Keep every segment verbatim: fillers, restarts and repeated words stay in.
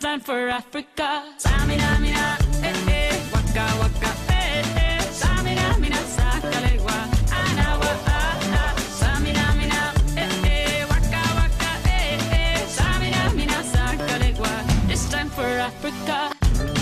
time for Africa. Samina, mina, eh, eh, waka, waka, eh, eh. Samina, mina, sakalegua, anawa, ah, ah. Samina, mina, eh, eh, waka, waka, eh, eh. Samina, mina, sakalegua. It's time for Africa.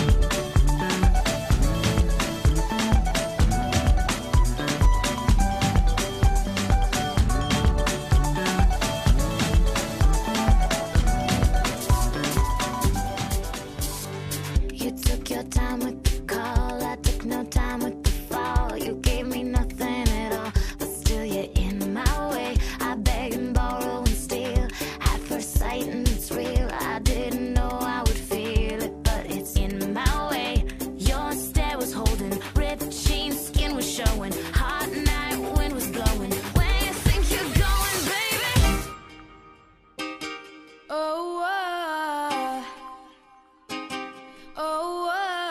Your time with the call, I took no time with the fall. You gave me nothing at all, but still you're in my way. I beg and borrow and steal at first sight, and it's real. I didn't know I would feel it, but it's in my way. Your stare was holding, ripped jeans, skin was showing. Hot night, wind was blowing. Where you think you're going, baby? Oh, uh, oh.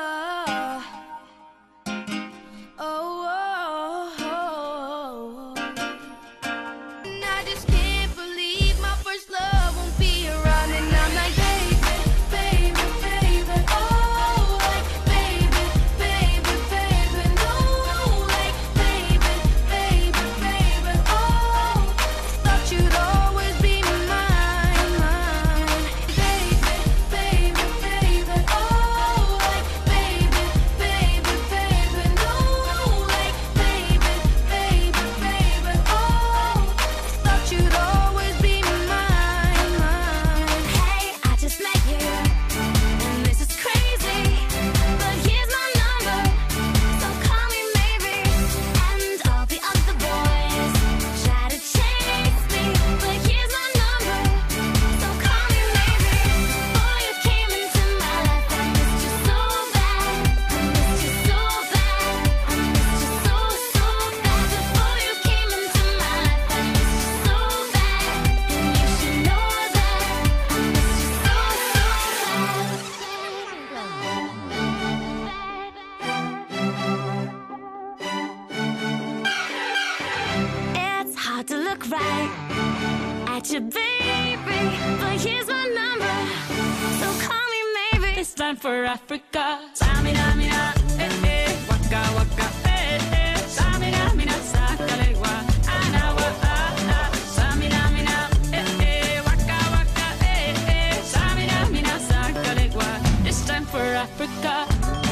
To look right at you, baby, but here's my number, so call me maybe. It's time for Africa. Samina, mina, eh, eh, waka, waka, eh, eh. Samina, mina, sakalegua, anawa, ah, ah. Samina, mina, eh, eh, waka, waka, eh, eh. Samina, mina, sakalegua. It's time for Africa.